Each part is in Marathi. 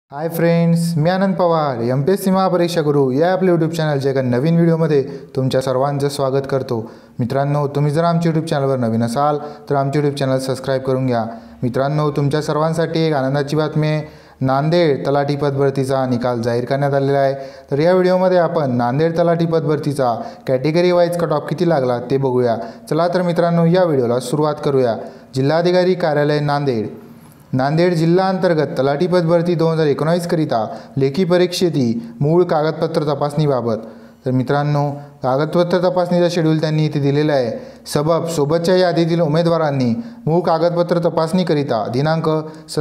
हाय फ्रेंड्स, मी आनंद पवार MPSC महापरीक्षा गुरु या आपल्या यूट्यूब चॅनलच्या एका नवीन व्हिडिओमध्ये तुमच्या सर्वांचं स्वागत करतो। मित्रांनो, तुम्ही जर आमच्या यूट्यूब चॅनलवर नवीन असाल तर आमचे यूट्यूब चॅनल सबस्क्राईब करून घ्या। मित्रांनो, तुमच्या सर्वांसाठी एक आनंदाची बातमी आहे। नांदेड तलाठी पद भरतीचा निकाल जाहीर करण्यात आलेला आहे। तर या व्हिडिओमध्ये आपण नांदेड तलाठी पद भरतीचा कॅटेगरी वाईज कट ऑफ किती लागला ते बघूया। चला तर मित्रांनो, या व्हिडिओला सुरुवात करूया। जिल्हाधिकारी कार्यालय नांदेड जिल्हा अंतर्गत तलाठी पद भरती 2019 करिता लेखी परीक्षेची मूळ कागदपत्र तपासणीबाबत। तर मित्रांनो, कागदपत्र तपासणीचा शेड्यूल त्यांनी इथे दिलेला आहे। सबब सोबतच्या यादीतील उमेदवारांनी मूळ कागदपत्र तपासणीकरिता दिनांक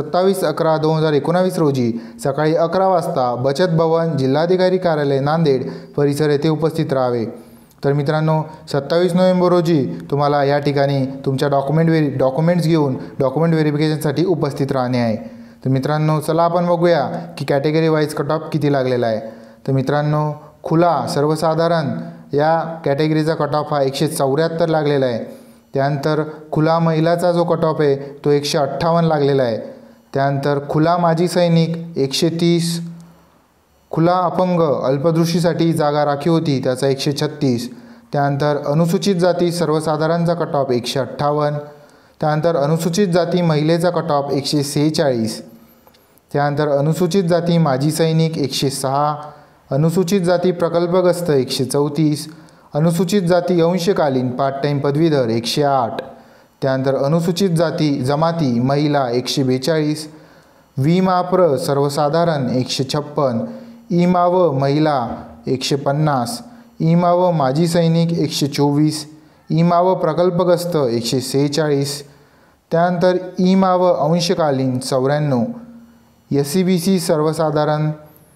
27/11/2019 रोजी सकाळी 11 वाजता बचत भवन जिल्हाधिकारी कार्यालय नांदेड परिसर येथे उपस्थित राहावे। तर मित्रांनो, 27 नोव्हेंबर रोजी तुम्हाला या ठिकाणी तुमच्या डॉक्युमेंट्स घेऊन डॉक्युमेंट व्हेरिफिकेशनसाठी उपस्थित राहणे आहे। तर मित्रांनो, चला आपण बघूया की कॅटेगरी वाईज कट ऑफ किती लागलेला आहे। तर मित्रांनो, खुला सर्वसाधारण या कॅटेगरीचा कट ऑफ हा 174 लागलेला आहे। त्यानंतर खुला महिलाचा जो कट ऑफ आहे तो 158 लागलेला आहे। त्यानंतर खुला माजी सैनिक 130, खुला अपंग अल्पदृष्टीसाठी जागा राखीव होती त्याचा 136। त्यानंतर अनुसूचित जाती सर्वसाधारणचा कट ऑफ 158। त्यानंतर अनुसूचित जाती महिलेचा कट ऑफ 146। त्यानंतर अनुसूचित जाती माजी सैनिक 106, अनुसूचित जाती प्रकल्पग्रस्त 134, अनुसूचित जाती अंशकालीन पार्ट टाईम पदवीधर 108। त्यानंतर अनुसूचित जाती जमाती महिला 142, विमाप्र सर्वसाधारण 156, इमाव महिला 150, इमाव माजी सैनिक 124, इमाव प्रकल्पग्रस्त 146। त्यानंतर इमाव अंशकालीन 94, SCBC सर्वसाधारण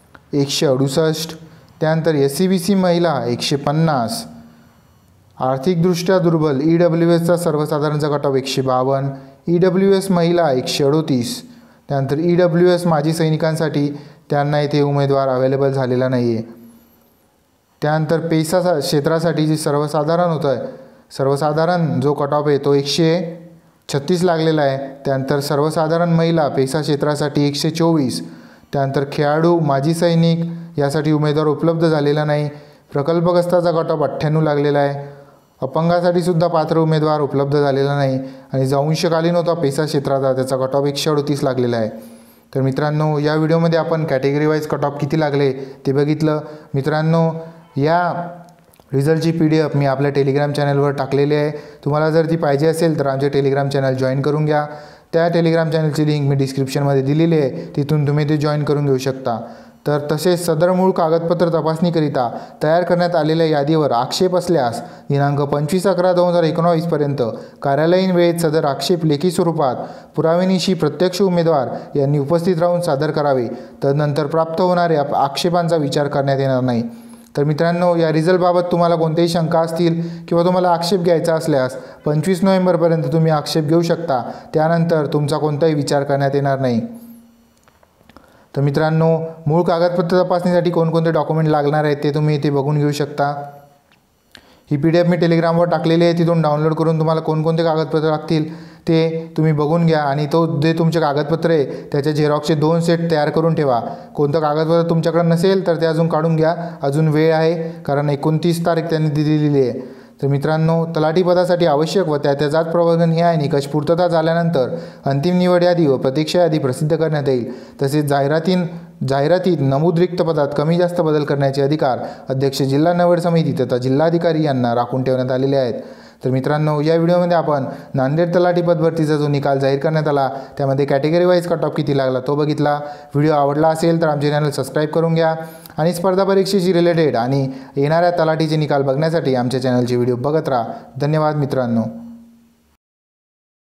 168। त्यानंतर SCBC महिला 150, आर्थिकदृष्ट्या दुर्बल EWSचा सर्वसाधारणचा कट ऑफ 152, EWS महिला 138। त्यानंतर EWS माजी सैनिकांसाठी त्यांना इथे उमेदवार अवेलेबल झालेला नाही आहे। त्यानंतर पेसा क्षेत्रासाठी जी सर्वसाधारण जो कट ऑफ आहे तो 136 लागलेला आहे। त्यानंतर सर्वसाधारण महिला पेसा क्षेत्रासाठी 124। त्यानंतर खेळाडू माजी सैनिक यासाठी उमेदवार उपलब्ध झालेला नाही। प्रकल्पग्रस्ताचा कट ऑफ 98 लागलेला आहे। अपंगासाठी सुद्धा पात्र उमेदवार उपलब्ध झालेला नाही आणि जो अंशकालीन होता पेसा क्षेत्राचा त्याचा कट ऑफ 138 लागलेला आहे। तर मित्रांनो, या व्हिडिओमध्ये आपण कॅटेगरी वाईज कट ऑफ किती लागले ते बघितलं। मित्रांनो, या रिझल्टची PDF मी आपल्या टेलिग्राम चॅनलवर टाकलेली आहे। तुम्हाला जर ती पाहिजे असेल तर आमचे टेलिग्राम चॅनल जॉईन करून घ्या। त्या टेलिग्राम चॅनलची लिंक मी डिस्क्रिप्शनमध्ये दिलेली आहे, तिथून तुम्ही ते जॉईन करून घेऊ शकता। तर तसेच सदर मूळ कागदपत्र तपासणीकरिता तयार करण्यात आलेल्या यादीवर आक्षेप असल्यास दिनांक 25/11/2019 पर्यंत कार्यालयीन वेळेत सदर आक्षेप लेखी स्वरूपात पुराव्यानिशी प्रत्यक्ष उमेदवार यांनी उपस्थित राहून सादर करावे। तदनंतर प्राप्त होणाऱ्या आक्षेपांचा विचार करण्यात येणार नाही। तर मित्रांनो, या रिझल्टबाबत तुम्हाला कोणत्याही शंका असतील किंवा तुम्हाला आक्षेप घ्यायचा असल्यास 25 नोव्हेंबरपर्यंत तुम्ही आक्षेप घेऊ शकता। त्यानंतर तुमचा कोणताही विचार करण्यात येणार नाही। तर मित्रांनो, मूळ कागदपत्र तपासणीसाठी कोणकोणते डॉक्युमेंट लागणार आहेत ते तुम्ही इथे बघून घेऊ शकता। ही PDF मी टेलिग्रामवर टाकलेली आहे, तिथून डाउनलोड करून तुम्हाला कोणकोणते कागदपत्र लागतील ते तुम्ही बघून घ्या आणि जे तुमचे कागदपत्र आहे त्याच्या झेरॉक्सचे 2 सेट तयार करून ठेवा। कोणतं कागदपत्र तुमच्याकडे नसेल तर ते अजून काढून घ्या, अजून वेळ आहे, कारण 29 तारीख त्यांनी दिलेली आहे। तर मित्रांनो, तलाठी पदासाठी आवश्यक व त्या जात प्रवर्गन हे निकष पूर्तता झाल्यानंतर अंतिम निवड यादी व प्रतीक्षा यादी प्रसिद्ध करण्यात येईल। तसेच जाहिरातीत नमूद रिक्त पदात कमी जास्त बदल करण्याचे अधिकार अध्यक्ष जिल्हा निवड समिती तथा जिल्हाधिकारी यांना राखून ठेवण्यात आलेले आहेत। तर मित्रांनो, या व्हिडिओमध्ये आपण नांदेड तलाठी पद भरतीचा जो निकाल जाहीर करण्यात आला त्यामध्ये कॅटेगरी वाईज कट ऑफ किती लागला तो बघितला। व्हिडिओ आवडला असेल तर आमचे चॅनल सबस्क्राईब करून घ्या आणि स्पर्धा परीक्षेशी रिलेटेड आणि येणाऱ्या तलाठीचे निकाल बघण्यासाठी आमच्या चॅनलचे व्हिडिओ बघत राहा। धन्यवाद मित्रांनो।